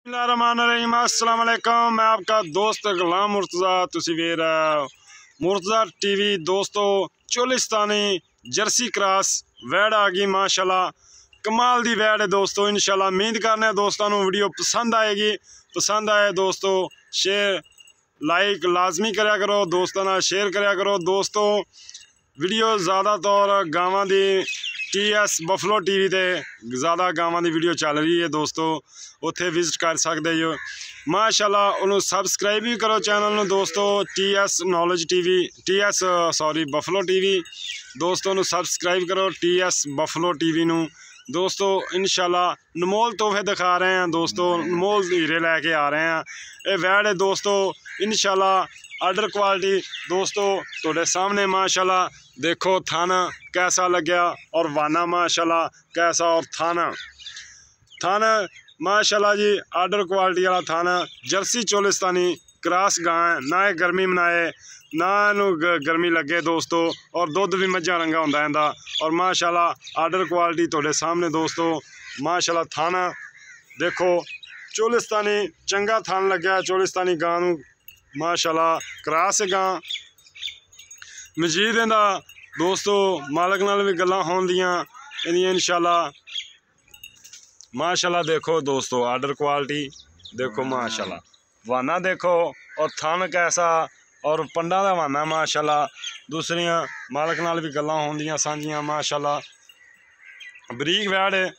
अस्सलाम वालेकुम। मैं आपका दोस्त गुलाम मुर्तज़ा, तुसी वेर मुर्तज़ा टीवी। दोस्तों चोलिस्तानी जर्सी क्रॉस वैड़ आ गई माशाल्लाह, कमाल दी वैड़ है दोस्तों। इंशाल्लाह उम्मीद करने दोस्तों को वीडियो पसंद आएगी। पसंद आए दोस्तों शेयर लाइक लाजमी कराया करो, दोस्तों ना शेयर कराया करो। दोस्तों वीडियो ज़्यादातर गावां दी TS बफलो टीवी ते ज़्यादा गावां दी वीडियो चल रही है दोस्तों, उत्थे विजिट कर सकते हो माशाल्लाह। उन्होंने सबसक्राइब भी करो चैनल में दोस्तों, TS knowledge TV buffalo TV दोस्तों नु सबसक्राइब करो TS बफलो टीवी नू दोस्तों। इंशाल्लाह अनमोल तोहफे दिखा रहे हैं दोस्तों, अनमोल हीरे लैके आ रहे हैं। ये वैड़ है दोस्तों, इंशाल्लाह आर्डर क्वालिटी दोस्तों थोड़े सामने माशाल्लाह। देखो थाना कैसा लग्या और वाना माशाल्लाह कैसा, और थाना माशाल्लाह जी आर्डर क्वालिटी वाला थाना। जर्सी चोलिस्तानी क्रॉस गां है, ना ये गर्मी मनाए ना गर्मी लगे दोस्तों, और दुध भी मझा रंगा होंदा इंदा। और माशाल्लाह आर्डर क्वालिटी थोड़े सामने दोस्तों माशाल्लाह। थाना देखो चोलिस्तानी चंगा थान लग्या चोलिस्तानी गां नू माशाल्लाह। क्रॉस गां मजीद इंदा दोस्तों मालक नाल भी गल्लां होंदियां इंदियां इंशाल्लाह माशाल्लाह। देखो दोस्तों आर्डर क्वालिटी देखो माशाल्लाह, वाना देखो और थान कैसा और पंडा दा वाना माशाल्लाह। दूसरियां मालक नाल भी गल्लां होंदियां सांझियां माशाल्लाह। बरीक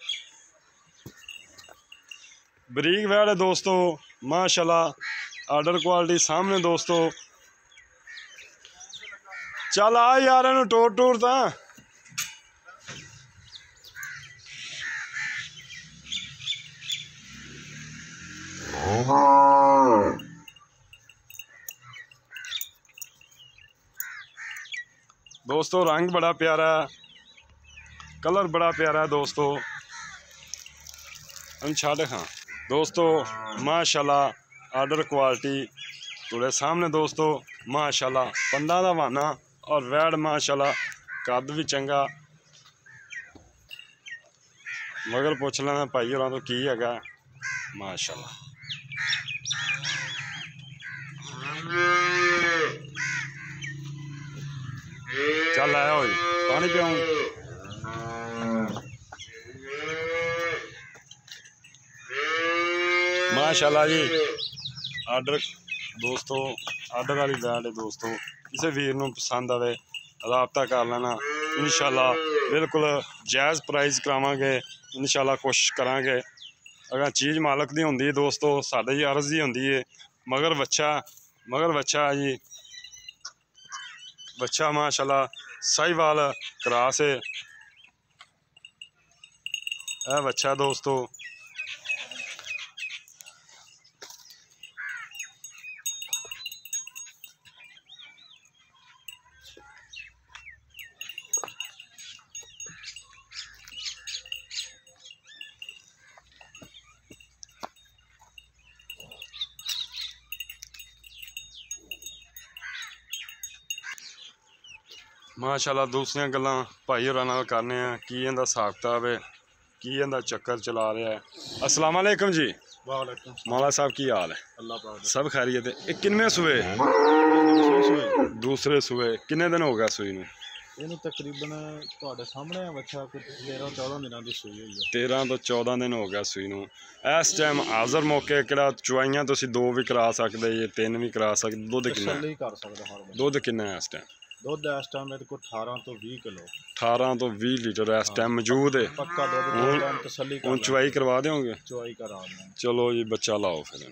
वैड़ है दोस्तों माशाल्लाह। आर्डर क्वालिटी सामने दोस्तों। चल आ यार इनू टूर ता दोस्तों। रंग बड़ा प्यारा है, कलर बड़ा प्यारा है दोस्तों। छड़ हाँ दोस्तों माशाल्लाह आर्डर क्वालिटी थोड़े सामने दोस्तों माशाल्लाह। पंडा दा वाना और वैड़ माशाल्लाह, कद भी चंगा। मगर पुछ लेना भाई होरां तो की हैगा माशाल्लाह। चल आया हो पानी पियाऊं माशाल्लाह जी। आर्डर दोस्तों आर्डर वाली वैड़ है दोस्तों, किसी वीर नूं पसंद आवे राबता कर लेना इंशाल्लाह। बिल्कुल जायज़ प्राइस करावांगे इंशाल्लाह, कोशिश करांगे। अगर चीज़ मालक दी होंदी दोस्तों साडी अर्ज़ ही होंदी है। मगर बच्चा जी बच्चा माशाल्लाह साहिवाल क्रॉस है बच्चा दोस्तों। माशाल्लाह दूसरियां गल्लां भाई होरां नाल करने हैं, की इहदा हिसाब किताब है, की इहदा चक्कर चला रहा है। अस्सलाम वालेकुम जी। मौला साहब की हाल है? सब खैरियत है। एक किनवे सूए? दूसरे सूए। किन्ने दिन हो गया सूई नूं? तकरीबन तुहाडे सामने बच्चा 13-14 दिनों की सूई हुई है। 13 तो 14 दिन हो गया सूई नूं। इस टाइम हाज़र मौके किहड़ा चुआइयां तुसीं 2 भी करा सकदे जे 3 भी करा सकदे। दुध किन्ना दुध किन्ना है इस टाइम? दुध इस टाइम मेरे को 18 तो 20 किलो 18 तो 20 लीटर इस टाइम मौजूद है। पक्का दुध तसल्ली हूँ चुआई करवा दोगे? चुआई करा दें। चलो जी बच्चा लाओ फिर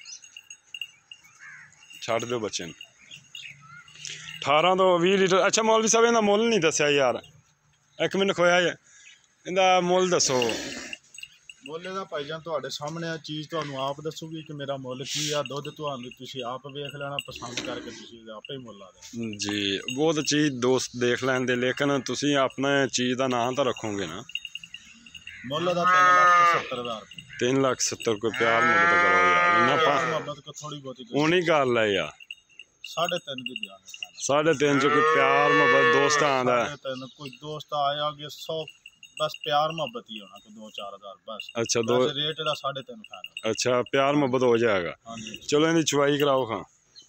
छड़ दो बच्चे 18 तो 20 लीटर। अच्छा मौलवी साहब इहदा मुल नहीं दस्या यार, एक मिनट खोया इहदा मुल दसो। मुल दा भाईजान तुहाडे सामने आ, चीज़ तुहानू आप दसूगी कि मेरा मुल की आ। दुध तुहानू तुसीं आप वेख लेना, पसंद करके तुसीं आपे ही मुल ला देना जी। वो तो चीज़ दोस्त देख लेंदे, लेकिन तुसीं अपने चीज़ का नाम तो रखोगे ना। मुल दा 3,70,000 3,70,000 कोई प्यार मुहब्बत करो यार, मुहब्बत थोड़ी बहुत उन्हीं गल है यार। 3.5 की दिया 3.5 कोई प्यार मुहब्बत दोस्त आंदा है। 3.5 कोई दोस्त आया कि 100 बस प्यार मोहब्बत ही होना, कोई 2-4 हज़ार बस। अच्छा, दो। रेट जेड़ा 3.5 फाइनल। अच्छा, प्यार मोहब्बत हो जाएगा। हाँ जी। चलो इनकी चुवाई कराओ। हाँ,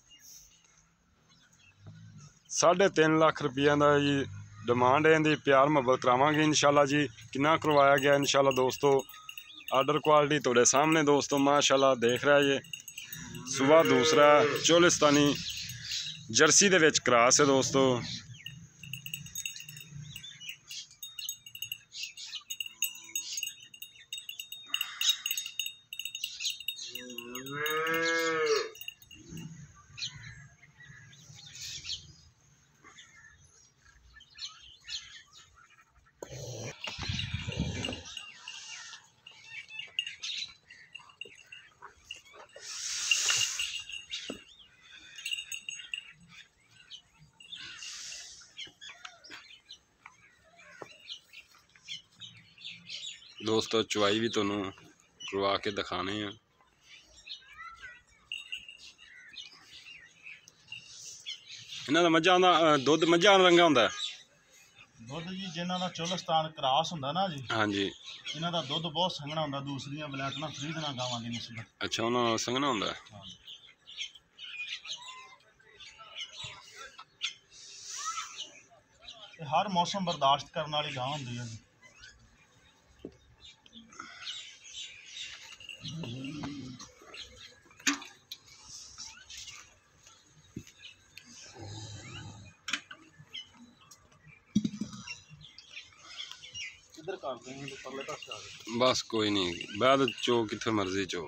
3.5 लाख रुपया का जी डिमांड है इनकी। प्यार मोहब्बत करावांगे इंशाल्लाह जी। कितना करवाया गया इंशाल्लाह दोस्तों। आर्डर क्वालिटी थोड़े सामने दोस्तों, माशाल्लाह देख रहा है ये। सुबह दूसरा चोलिस्तानी जर्सी दे विच क्रॉस है दोस्तों। दोस्तों चुवाई भी तुहानू करवा के दिखाने हैं। इन्हां दा मझां दा दुध मझां रंगा हुंदा है। दुध जी जिन्हां दा चोलिस्तान क्रॉस हुंदा ना जी, हाँ जी। इन्हां दा दुध बहुत संघना हुंदा दूसरियां बलैटना फरीदना गावां दी निस्बत। अच्छा, उन्हां दा संघना हुंदा है। हाँ। ते हर मौसम बर्दाश्त करने वाली गां हुंदी है जी। इधर करते हैं तो परले पासे आ गए। बस कोई नहीं, बाद चो कित्थे मर्जी चो।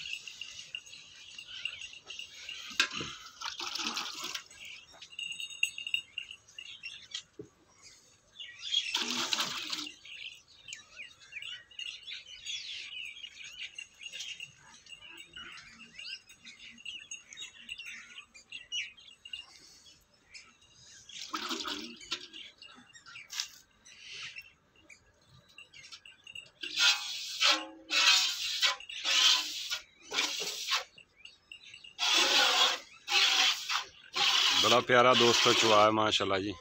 बड़ा प्यारा दोस्तों चुआ है माशाल्लाह जी।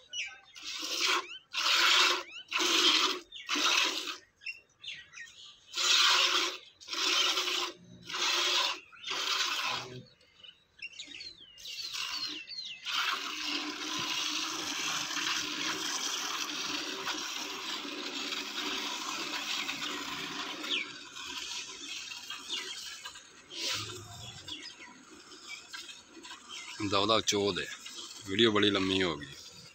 दौदा चौद है। वीडियो बड़ी लम्बी होगी।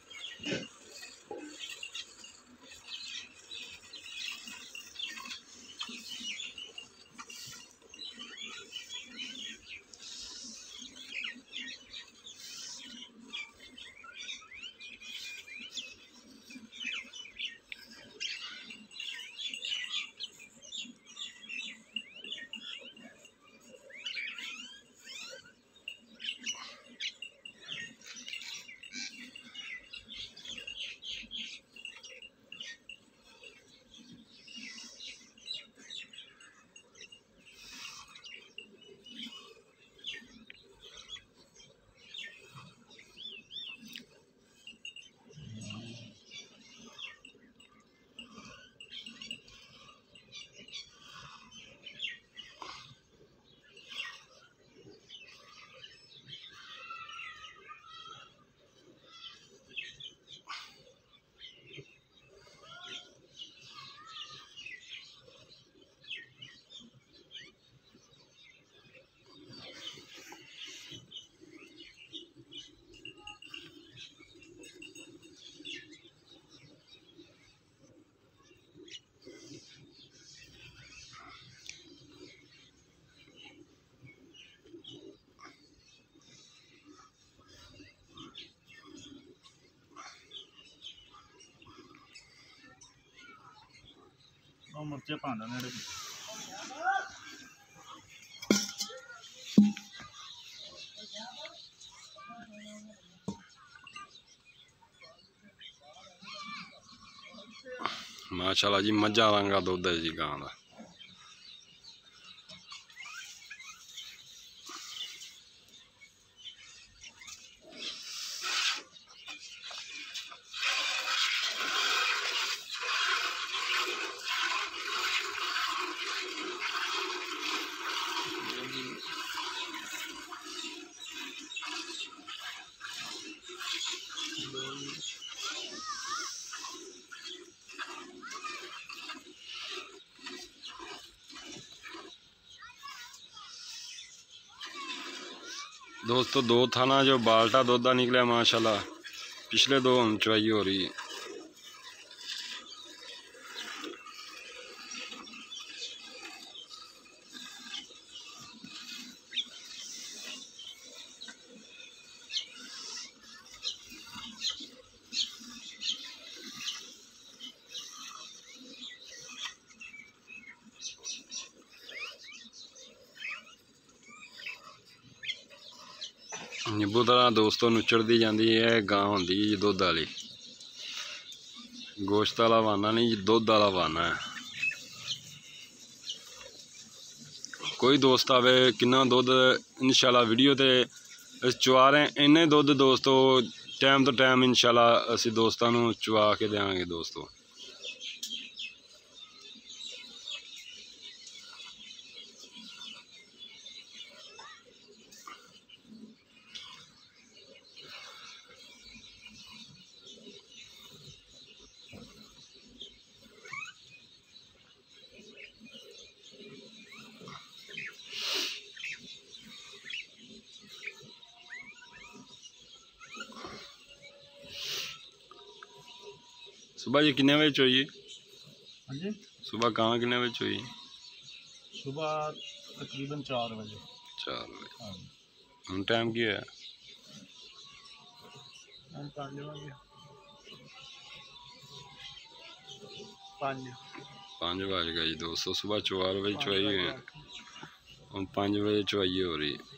ਉਹ ਮੁਰਚੇ ਪਾਉਂਦੇ ਨੇ ਜਿਹੜੇ माशाल्लाह जी मझा रंगा दुध है जी गां दा। दोस्तों 2 थाना जो बाल्टा दूध का निकला माशाल्लाह, पिछले 2 हम चवाई हो रही है। नींबू तरह दोस्तों नुचड़ती जाती है, गां होंदी है दुध वाली, गोश्त वाला वाना नहीं, दुध वाला वाना है। कोई दोस्त आवे किन्ना दुध इंशाल्लाह वीडियो ते चवा रहे हैं, इन्ने दुध दोस्तों टाइम तो टाइम इंशाल्लाह असी दोस्तों नूं चवा के देंगे दोस्तों। सुबह जी किन्ने बजे चोई? हाँ जी, सुबह कहाँ किन्ने बजे चोई? सुबह तकरीबन 4 बजे। 4 बजे। हाँ, हम टाइम की है? हम 5 बजे। 5 बज गए जी दोस्तों, सुबह 4 बजे चवाई हुई है, हम 5 बजे चवाई हो रही है।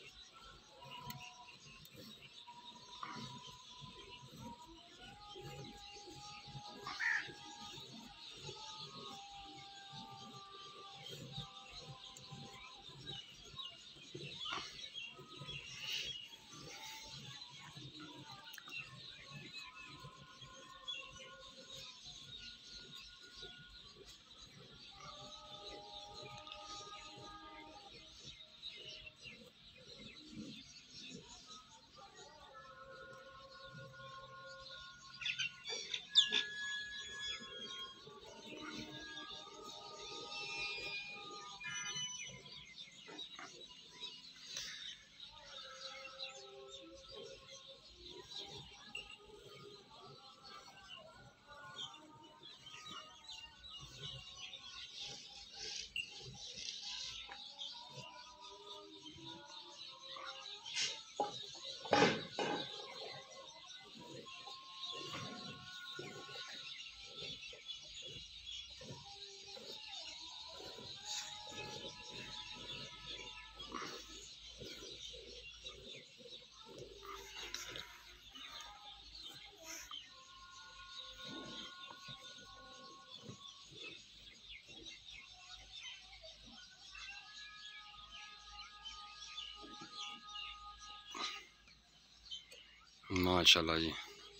माशाल्लाह जी,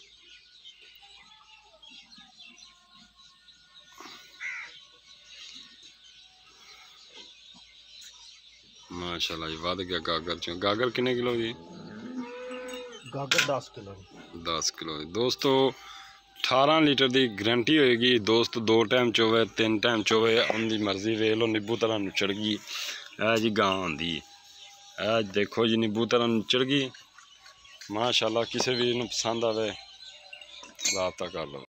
माशाल्लाह जी, वध गया गागर चो। गागर कितने किलो जी? गागर 10 किलो। 10 किलो दोस्तों, 18 लीटर की गारंटी होएगी दोस्त। 2 टाइम चोवे 3 टाइम चोवे, उनकी मर्जी वेख लो। नींबू तरह नुचड़ गई है जी, गां आंदी है, देखो जी नींबू तरह नुचड़ गई माशाल्लाह। किसी भी पसंद आवे राबता कर लो।